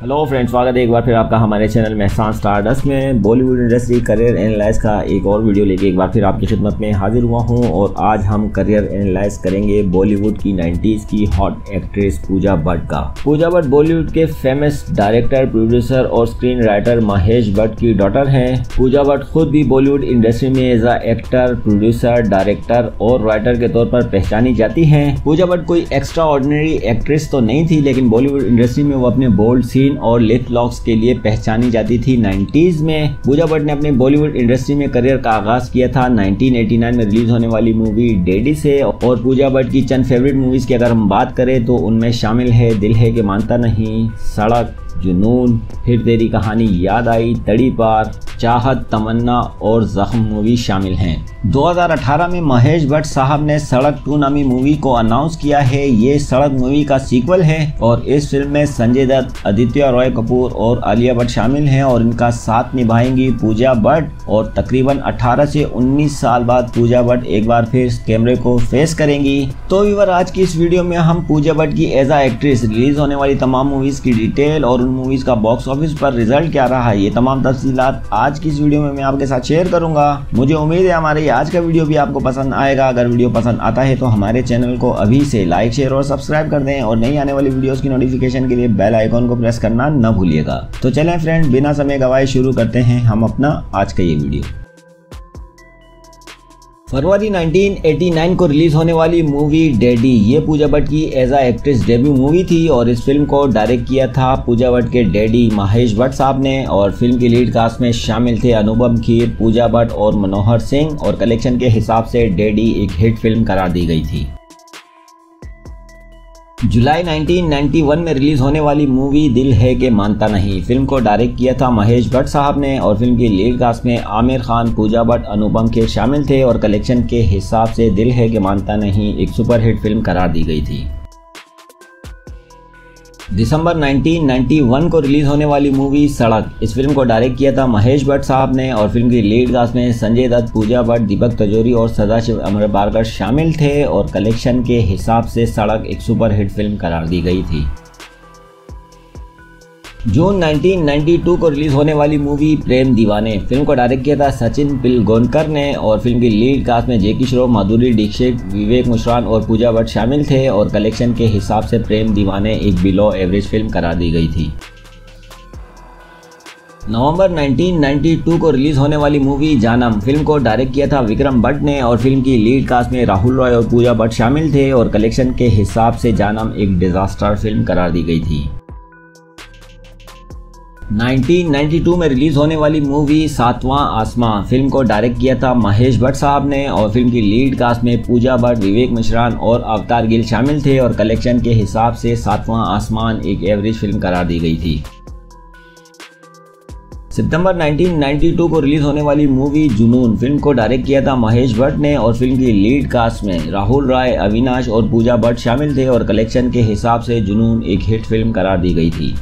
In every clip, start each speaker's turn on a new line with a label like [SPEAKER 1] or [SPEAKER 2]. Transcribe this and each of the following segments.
[SPEAKER 1] Hello friends, स्वागत है एक बार फिर आपका हमारे चैनल मेहसान स्टारडस्ट में। बॉलीवुड इंडस्ट्री करियर एनालाइज का एक और वीडियो लेके एक बार फिर आपकी खिदमत में हाजिर हुआ हूं और आज हम करियर एनालाइज करेंगे बॉलीवुड की 90s की हॉट एक्ट्रेस पूजा भट्ट का। पूजा भट्ट बॉलीवुड के फेमस डायरेक्टर, प्रोड्यूसर और स्क्रीन राइटर महेश भट्ट की डॉटर हैं। पूजा भट्ट खुद भी बॉलीवुड इंडस्ट्री में as a actor, producer, director और राइटर के तौर पर पहचानी जाती है। पूजा भट्ट कोई एक्स्ट्रा ऑर्डिनरी एक्ट्रेस तो नहीं थी, लेकिन बॉलीवुड इंडस्ट्री में वो अपने बोल्ड सीन और लिप लॉक्स के लिए पहचानी जाती थी। 90s में पूजा भट्ट ने अपने बॉलीवुड इंडस्ट्री में करियर का आगाज किया था 1989 में रिलीज होने वाली मूवी डैडी से। और पूजा भट्ट की चंद फेवरेट मूवीज की अगर हम बात करें तो उनमें शामिल है दिल है कि मानता नहीं, सड़क, जुनून, फिर तेरी कहानी याद आई, तड़ी पार, चाहत, तमन्ना और जख्म मूवी शामिल हैं। 2018 में महेश भट्ट साहब ने सड़क 2 नामी मूवी को अनाउंस किया है। ये सड़क मूवी का सीक्वल है और इस फिल्म में संजय दत्त, आदित्य रॉय कपूर और आलिया भट्ट शामिल हैं और इनका साथ निभाएंगी पूजा भट्ट। और तकरीबन 18 से 19 साल बाद पूजा भट्ट एक बार फिर कैमरे को फेस करेंगी। तो व्यूअर, आज की इस वीडियो में हम पूजा भट्ट की एज अ एक्ट्रेस रिलीज होने वाली तमाम मूवीज की डिटेल और उन मूवीज का बॉक्स ऑफिस पर रिजल्ट क्या रहा है, ये तमाम तफसीलात आज की इस वीडियो में मैं आपके साथ शेयर करूंगा। मुझे उम्मीद है हमारे आज का वीडियो भी आपको पसंद आएगा। अगर वीडियो पसंद आता है तो हमारे चैनल को अभी से लाइक, शेयर और सब्सक्राइब कर दें और नई आने वाली वीडियोस की नोटिफिकेशन के लिए बेल आइकॉन को प्रेस करना न भूलिएगा। तो चलें फ्रेंड, बिना समय गवाए शुरू करते हैं हम अपना आज का ये वीडियो। फरवरी 1989 को रिलीज होने वाली मूवी डैडी, ये पूजा भट्ट की as a actress debut movie थी और इस फिल्म को डायरेक्ट किया था पूजा भट्ट के डैडी महेश भट्ट साहब ने। और फिल्म की लीड कास्ट में शामिल थे अनुपम खेर, पूजा भट्ट और मनोहर सिंह। और कलेक्शन के हिसाब से डैडी एक हिट फिल्म करार दी गई थी। जुलाई 1991 में रिलीज होने वाली मूवी दिल है कि मानता नहीं, फिल्म को डायरेक्ट किया था महेश भट्ट साहब ने और फिल्म की लीड कास्ट में आमिर खान, पूजा भट्ट, अनुपम खेर शामिल थे। और कलेक्शन के हिसाब से दिल है कि मानता नहीं एक सुपरहिट फिल्म करार दी गई थी। दिसंबर 1991 को रिलीज होने वाली मूवी सड़क, इस फिल्म को डायरेक्ट किया था महेश भट्ट साहब ने और फिल्म की लीड कास्ट में संजय दत्त, पूजा भट्ट, दीपक तिजोरी और सदाशिव अमरबारकर शामिल थे। और कलेक्शन के हिसाब से सड़क एक सुपरहिट फिल्म करार दी गई थी। जून 1992 को रिलीज होने वाली मूवी प्रेम दीवाने, फिल्म को डायरेक्ट किया था सचिन पिलगोनकर ने और फिल्म की लीड कास्ट में जैकी श्रॉफ, माधुरी दीक्षित, विवेक मुश्रान और पूजा भट्ट शामिल थे। और कलेक्शन के हिसाब से प्रेम दीवाने एक बिलो एवरेज फिल्म करार दी गई थी। नवंबर 1992 को रिलीज होने वाली मूवी जानम, फिल्म को डायरेक्ट किया था विक्रम भट्ट ने और फिल्म की लीड कास्ट में राहुल रॉय और पूजा भट्ट शामिल थे। और कलेक्शन के हिसाब से जानम एक डिजास्टर फिल्म करार दी गई थी। 1992 में रिलीज होने वाली मूवी सातवां आसमां, फिल्म को डायरेक्ट किया था महेश भट्ट साहब ने और फिल्म की लीड कास्ट में पूजा भट्ट, विवेक मुश्रान और अवतार गिल शामिल थे। और कलेक्शन के हिसाब से सातवां आसमान एक एवरेज फिल्म करार दी गई थी। सितंबर 1992 को रिलीज होने वाली मूवी जुनून, फिल्म को डायरेक्ट किया था महेश भट्ट ने और फिल्म की लीड कास्ट में राहुल रॉय, अविनाश और पूजा भट्ट शामिल थे। और कलेक्शन के हिसाब से जुनून एक हिट फिल्म करार दी गई थी।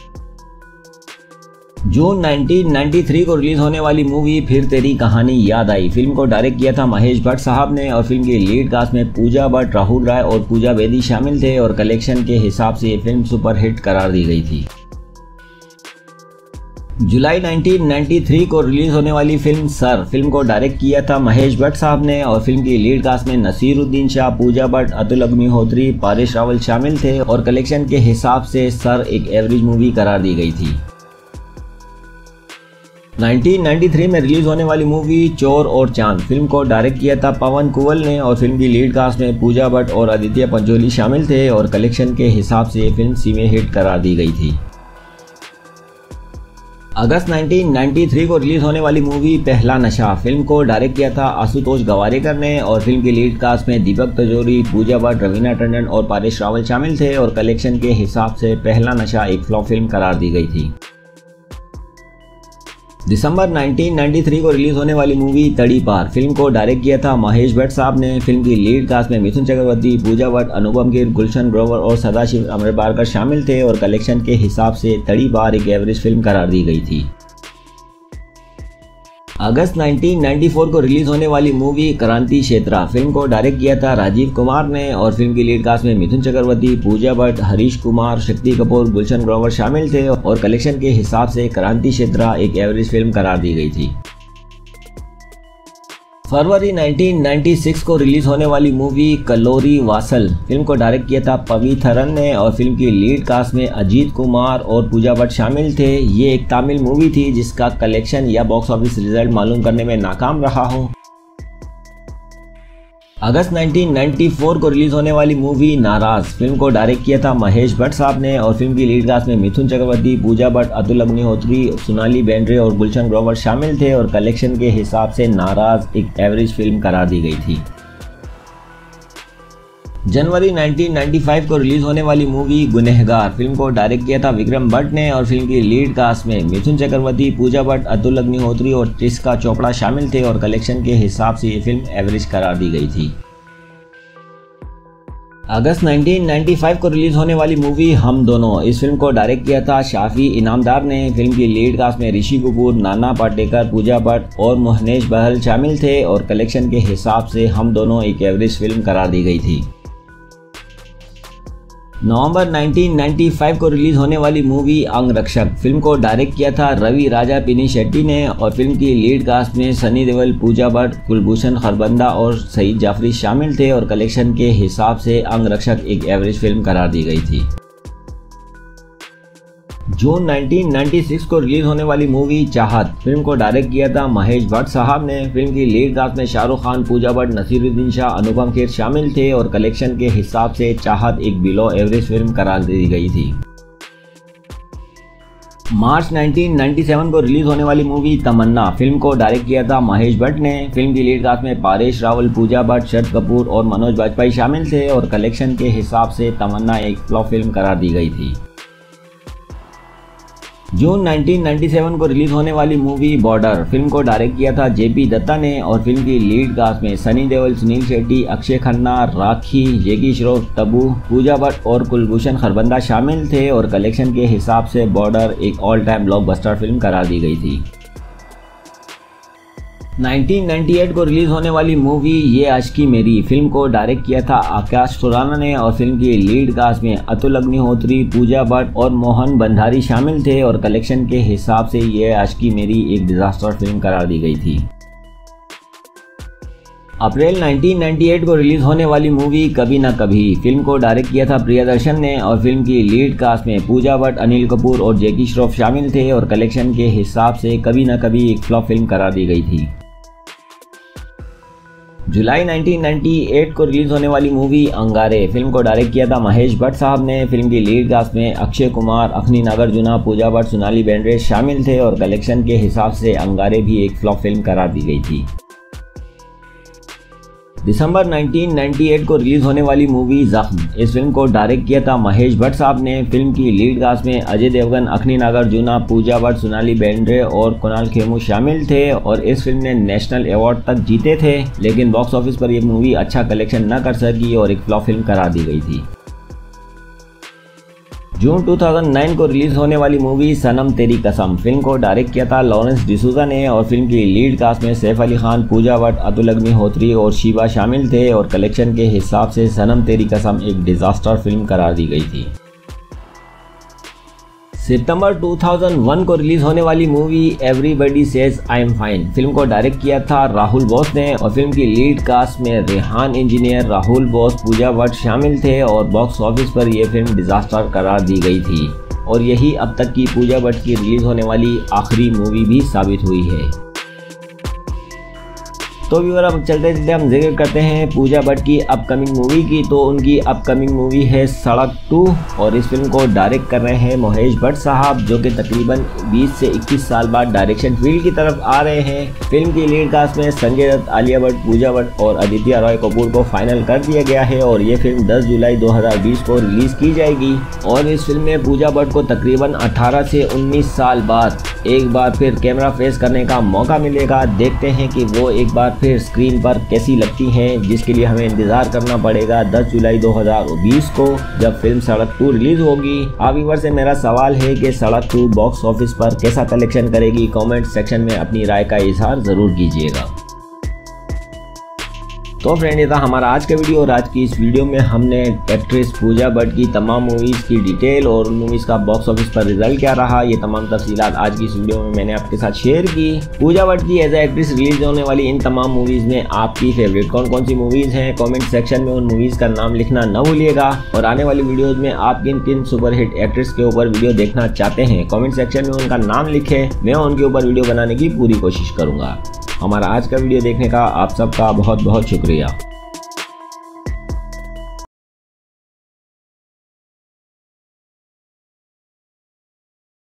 [SPEAKER 1] जून 1993 को रिलीज होने वाली मूवी फिर तेरी कहानी याद आई, फिल्म को डायरेक्ट किया था महेश भट्ट साहब ने और फिल्म की लीड कास्ट में पूजा भट्ट, राहुल राय और पूजा बेदी शामिल थे। और कलेक्शन के हिसाब से ये फिल्म सुपरहिट करार दी गई थी। जुलाई 1993 को रिलीज होने वाली फिल्म सर, फिल्म को डायरेक्ट किया था महेश भट्ट साहब ने और फिल्म की लीड कास्ट में नसीरुद्दीन शाह, पूजा भट्ट, अतुल अग्निहोत्री, पारिश रावल शामिल थे। और कलेक्शन के हिसाब से सर एक एवरेज मूवी करार दी गई थी। 1993 में रिलीज होने वाली मूवी चोर और चांद, फिल्म को डायरेक्ट किया था पवन कुंवल ने और फिल्म की लीड कास्ट में पूजा भट्ट और आदित्य पंचोली शामिल थे। और कलेक्शन के हिसाब से ये फिल्म सीमे हिट करार दी गई थी। अगस्त 1993 को रिलीज होने वाली मूवी पहला नशा, फिल्म को डायरेक्ट किया था आशुतोष गवारेकर ने और फिल्म की लीड कास्ट में दीपक तिजोरी, पूजा भट्ट, रवीना टंडन और पारिश रावल शामिल थे। और कलेक्शन के हिसाब से पहला नशा एक फ्लॉप फिल्म करार दी गई थी। दिसंबर 1993 को रिलीज होने वाली मूवी तड़ी पार, फिल्म को डायरेक्ट किया था महेश भट्ट साहब ने। फिल्म की लीड कास्ट में मिथुन चक्रवर्ती, पूजा भट्ट, अनुपम खेर, गुलशन ग्रोवर और सदाशिव अमरबारकर शामिल थे। और कलेक्शन के हिसाब से तड़ी पार एक एवरेज फिल्म करार दी गई थी। अगस्त 1994 को रिलीज होने वाली मूवी क्रांति क्षेत्रा फिल्म को डायरेक्ट किया था राजीव कुमार ने और फिल्म की लीड कास्ट में मिथुन चक्रवर्ती, पूजा भट्ट, हरीश कुमार, शक्ति कपूर, गुलशन ग्रोवर शामिल थे और कलेक्शन के हिसाब से क्रांति क्षेत्रा एक एवरेज फिल्म करार दी गई थी। फरवरी 1996 को रिलीज होने वाली मूवी कलोरी वासल फिल्म को डायरेक्ट किया था पविथरन ने और फिल्म की लीड कास्ट में अजीत कुमार और पूजा भट्ट शामिल थे। ये एक तमिल मूवी थी जिसका कलेक्शन या बॉक्स ऑफिस रिजल्ट मालूम करने में नाकाम रहा हो। अगस्त 1994 को रिलीज होने वाली मूवी नाराज फिल्म को डायरेक्ट किया था महेश भट्ट साहब ने और फिल्म की लीड कास्ट में मिथुन चक्रवर्ती, पूजा भट्ट, अतुल अग्निहोत्री, सोनाली बेंद्रे और गुलशन ग्रोवर शामिल थे और कलेक्शन के हिसाब से नाराज एक एवरेज फिल्म करार दी गई थी। जनवरी 1995 को रिलीज होने वाली मूवी गुनहगार फिल्म को डायरेक्ट किया था विक्रम भट्ट ने और फिल्म की लीड कास्ट में मिथुन चक्रवर्ती, पूजा भट्ट, अतुल अग्निहोत्री और टिस्का चोपड़ा शामिल थे और कलेक्शन के हिसाब से ये फिल्म एवरेज करार दी गई थी। अगस्त 1995 को रिलीज होने वाली मूवी हम दोनों इस फिल्म को डायरेक्ट किया था शाफी इनामदार ने। फिल्म की लीड कास्ट में ऋषि कपूर, नाना पाटेकर, पूजा भट्ट और मोहनेश बहल शामिल थे और कलेक्शन के हिसाब से हम दोनों एक एवरेज फिल्म करार दी गई थी। नवंबर 1995 को रिलीज होने वाली मूवी अंगरक्षक फिल्म को डायरेक्ट किया था रवि राजा पिनी शेट्टी ने और फिल्म की लीड कास्ट में सनी देओल, पूजा भट्ट, कुलभूषण खरबंदा और सईद जाफरी शामिल थे और कलेक्शन के हिसाब से अंगरक्षक एक एवरेज फिल्म करार दी गई थी। जून 1996 को रिलीज होने वाली मूवी चाहत फिल्म को डायरेक्ट किया था महेश भट्ट साहब ने। फिल्म की लीड कास्ट में शाहरुख खान, पूजा भट्ट, नसीरुद्दीन शाह, अनुपम खेर शामिल थे और कलेक्शन के हिसाब से चाहत एक बिलो एवरेज फिल्म करार दी गई थी। मार्च 1997 को रिलीज होने वाली मूवी तमन्ना फिल्म को डायरेक्ट किया था महेश भट्ट ने। फिल्म की लीड कास्ट में पारेश रावल, पूजा भट्ट, शरद कपूर और मनोज बाजपेयी शामिल थे और कलेक्शन के हिसाब से तमन्ना एक फ्लॉप फिल्म करार दी गई थी। जून 1997 को रिलीज होने वाली मूवी बॉर्डर फिल्म को डायरेक्ट किया था जेपी दत्ता ने और फिल्म की लीड कास्ट में सनी देओल, सुनील शेट्टी, अक्षय खन्ना, राखी, जैकी श्रॉफ, तब्बू, पूजा भट्ट और कुलभूषण खरबंदा शामिल थे और कलेक्शन के हिसाब से बॉर्डर एक ऑल टाइम ब्लॉकबस्टर फिल्म करार दी गई थी। 1998 को रिलीज होने वाली मूवी ये आशिकी मेरी फिल्म को डायरेक्ट किया था आकाश खुराना ने और फिल्म की लीड कास्ट में अतुल अग्निहोत्री, पूजा भट्ट और मोहन बंधारी शामिल थे और कलेक्शन के हिसाब से ये आशिकी मेरी एक डिजास्टर फिल्म करार दी गई थी। अप्रैल 1998 को रिलीज होने वाली मूवी कभी ना कभी फिल्म को डायरेक्ट किया था प्रियदर्शन ने और फिल्म की लीड कास्ट में पूजा भट्ट, अनिल कपूर और जैकी श्रॉफ शामिल थे और कलेक्शन के हिसाब से कभी ना कभी एक फ्लॉप फिल्म करार दी गई थी। जुलाई 1998 को रिलीज होने वाली मूवी अंगारे फिल्म को डायरेक्ट किया था महेश भट्ट साहब ने। फिल्म की लीड कास्ट में अक्षय कुमार, अखनी नागार्जुना, पूजा भट्ट, सोनाली बेंद्रे शामिल थे और कलेक्शन के हिसाब से अंगारे भी एक फ्लॉप फिल्म करार दी गई थी। दिसंबर 1998 को रिलीज होने वाली मूवी जख्म इस फिल्म को डायरेक्ट किया था महेश भट्ट साहब ने। फिल्म की लीड कास्ट में अजय देवगन, अखनी नागार्जुना, पूजा भट्ट, सोनाली बेंद्रे और कुणाल खेमू शामिल थे और इस फिल्म ने नेशनल अवार्ड तक जीते थे, लेकिन बॉक्स ऑफिस पर यह मूवी अच्छा कलेक्शन न कर सकी और एक फ्लॉप फिल्म करार दी गई थी। जून 2009 को रिलीज होने वाली मूवी सनम तेरी कसम फिल्म को डायरेक्ट किया था लॉरेंस डिसूजा ने और फिल्म की लीड कास्ट में सैफ अली खान, पूजा भट्ट, अतुल अग्निहोत्री और शिवा शामिल थे और कलेक्शन के हिसाब से सनम तेरी कसम एक डिजास्टर फिल्म करार दी गई थी। सितंबर 2001 को रिलीज होने वाली movie everybody says I am fine film को डायरेक्ट किया था राहुल बोस ने और फिल्म की लीड कास्ट में रेहान इंजीनियर, राहुल बोस, पूजा भट्ट शामिल थे और बॉक्स ऑफिस पर यह फिल्म डिजास्टर करार दी गई थी और यही अब तक की पूजा भट्ट की रिलीज होने वाली आखिरी मूवी भी साबित हुई है। तो व्यूअर अब चलते चलते हम जिक्र करते हैं पूजा भट्ट की अपकमिंग मूवी की। तो उनकी अपकमिंग मूवी है सड़क 2 और इस फिल्म को डायरेक्ट कर रहे हैं महेश भट्ट साहब, जो कि तकरीबन 20 से 21 साल बाद डायरेक्शन फील्ड की तरफ आ रहे हैं। फिल्म की लीड कास्ट में संजय दत्त, आलिया भट्ट, पूजा भट्ट और आदित्य रॉय कपूर को फाइनल कर दिया गया है और ये फिल्म 10 जुलाई 2020 को रिलीज की जाएगी और इस फिल्म में पूजा भट्ट को तकरीबन 18 से 19 साल बाद एक बार फिर कैमरा फेस करने का मौका मिलेगा। देखते हैं कि वो एक बार फिर स्क्रीन पर कैसी लगती हैं, जिसके लिए हमें इंतजार करना पड़ेगा 10 जुलाई 2020 को जब फिल्म सड़क 2 रिलीज होगी। आप व्यूअर से मेरा सवाल है कि सड़क 2 बॉक्स ऑफिस पर कैसा कलेक्शन करेगी। कमेंट सेक्शन में अपनी राय का इजहार जरूर कीजिएगा। तो फ्रेंड, ये था हमारा आज का वीडियो और आज की इस वीडियो में हमने एक्ट्रेस पूजा भट्ट की तमाम मूवीज़ की डिटेल और उन मूवीज़ का बॉक्स ऑफिस पर रिजल्ट क्या रहा, ये तमाम तफसीलात आज की इस वीडियो में मैंने आपके साथ शेयर की। पूजा भट्ट की एज ए एक्ट्रेस रिलीज होने वाली इन तमाम मूवीज़ में आपकी फेवरेट कौन कौन सी मूवीज़ हैं, कमेंट सेक्शन में उन मूवीज़ का नाम लिखना न भूलिएगा। और आने वाली वीडियोज़ में आप किन किन सुपरहिट एक्ट्रेस के ऊपर वीडियो देखना चाहते हैं, कमेंट सेक्शन में उनका नाम लिखें, मैं उनके ऊपर वीडियो बनाने की पूरी कोशिश करूँगा। हमारा आज का वीडियो देखने का आप सबका बहुत बहुत शुक्रिया।